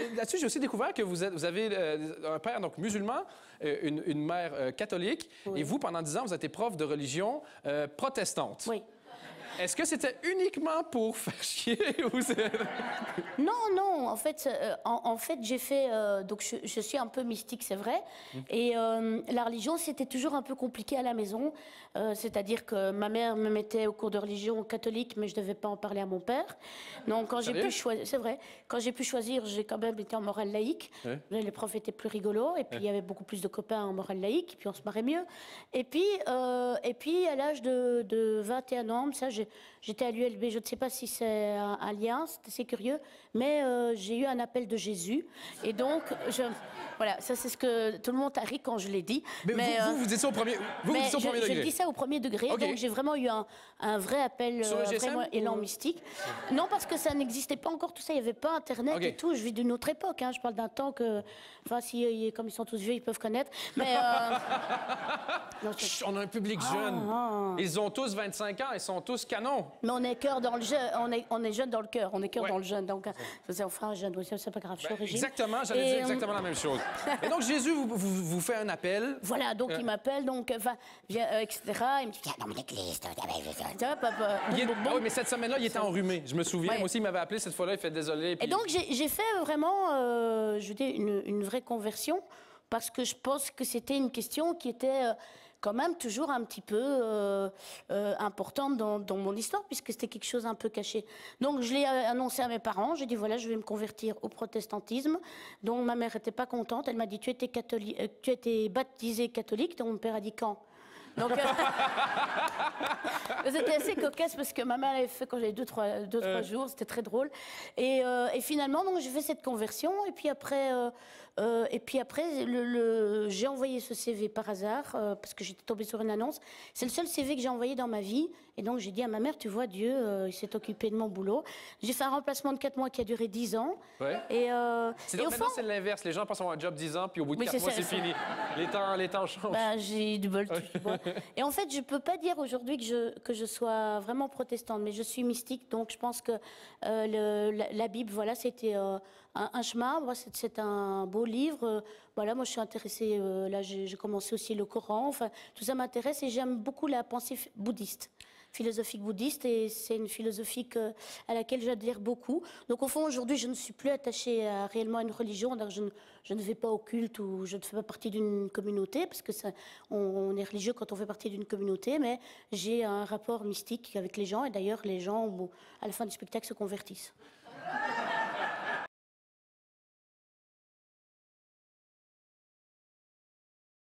Là-dessus, j'ai aussi découvert que vous avez un père donc musulman, une mère catholique, et vous, pendant 10 ans, vous êtes prof de religion protestante. Oui. Est-ce que c'était uniquement pour faire chier ou Non, non. En fait, j'ai fait. Donc, je suis un peu mystique, c'est vrai. Et la religion, c'était toujours un peu compliqué à la maison. C'est-à-dire que ma mère me mettait au cours de religion catholique, mais je ne devais pas en parler à mon père. Donc, quand j'ai pu choisir, c'est vrai. Quand j'ai pu choisir, j'ai quand même été en morale laïque. Oui. Les profs étaient plus rigolos, et puis il y avait beaucoup plus de copains en morale laïque, et puis on se marrait mieux. Et puis à l'âge de 21 ans, ça, j'étais à l'ULB. Je ne sais pas si c'est un lien, c'est assez curieux, mais j'ai eu un appel de Jésus. Et donc, voilà, ça c'est ce que tout le monde a ri quand je l'ai dit. Mais vous dites ça au premier, degré. Je dis ça au premier degré, okay. Donc j'ai vraiment eu un vrai appel, vraiment élan mystique. Non, parce que ça n'existait pas encore, tout ça, il n'y avait pas Internet et tout. Je vis d'une autre époque, hein. Je parle d'un temps que, enfin, comme ils sont tous vieux, ils peuvent connaître. Mais non, on a un public jeune. Ils ont tous 25 ans, ils sont tous canons. Mais on est cœur dans le jeu, on est jeune dans le cœur, on est cœur dans le jeune. Donc, enfin, jeune, c'est pas grave, je suis origine. Exactement, j'allais dire exactement la même chose. Et donc, Jésus vous fait un appel. Voilà, donc il m'appelle, donc, enfin, etc. Il me dit, viens dans mon église. Oui, mais cette semaine-là, il était enrhumé. Je me souviens. Moi aussi, il m'avait appelé cette fois-là, il fait désolé. Et donc, j'ai fait vraiment, je dis, une vraie conversion, parce que je pense que c'était une question qui était quand même toujours un petit peu importante dans mon histoire, puisque c'était quelque chose un peu caché. Donc, je l'ai annoncé à mes parents. J'ai dit, voilà, je vais me convertir au protestantisme. Donc, ma mère n'était pas contente. Elle m'a dit, tu étais baptisé catholique. Donc, mon père a dit, quand? Donc, c'était assez cocasse parce que ma mère l'avait fait quand j'avais 2-3 jours, c'était très drôle. Et finalement, donc, j'ai fait cette conversion. Et puis après, j'ai envoyé ce CV par hasard parce que j'étais tombée sur une annonce. C'est le seul CV que j'ai envoyé dans ma vie. Et donc, j'ai dit à ma mère, tu vois, Dieu, il s'est occupé de mon boulot. J'ai fait un remplacement de 4 mois qui a duré 10 ans. Ouais. Maintenant, c'est l'inverse. Les gens passent un job 10 ans, puis au bout de 4 mois, c'est fini. Les temps changent. Ben, j'ai du bol. Et en fait, je ne peux pas dire aujourd'hui que je sois vraiment protestante, mais je suis mystique. Donc, je pense que la Bible, voilà, c'était un chemin. C'est un beau livre. Voilà, moi, je suis intéressée. Là, j'ai commencé aussi le Coran. Enfin, tout ça m'intéresse et j'aime beaucoup la pensée bouddhiste. Philosophique bouddhiste, et c'est une philosophie à laquelle j'adhère beaucoup. Donc au fond, aujourd'hui, je ne suis plus attachée réellement à une religion, donc je ne vais pas au culte ou je ne fais pas partie d'une communauté, parce que on est religieux quand on fait partie d'une communauté, mais j'ai un rapport mystique avec les gens, et d'ailleurs, les gens, à la fin du spectacle, se convertissent.